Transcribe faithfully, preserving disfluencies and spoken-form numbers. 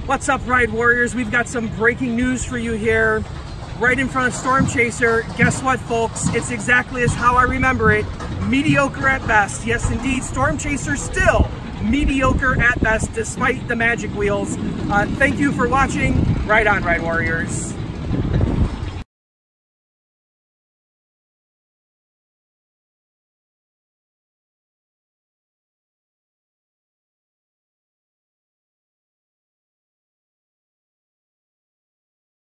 What's up, Ride Warriors? We've got some breaking news for you here. Right in front of Storm Chaser. Guess what, folks? It's exactly as how I remember it. Mediocre at best. Yes, indeed. Storm Chaser still mediocre at best, despite the magic wheels. Uh, thank you for watching. Ride on, Ride Warriors.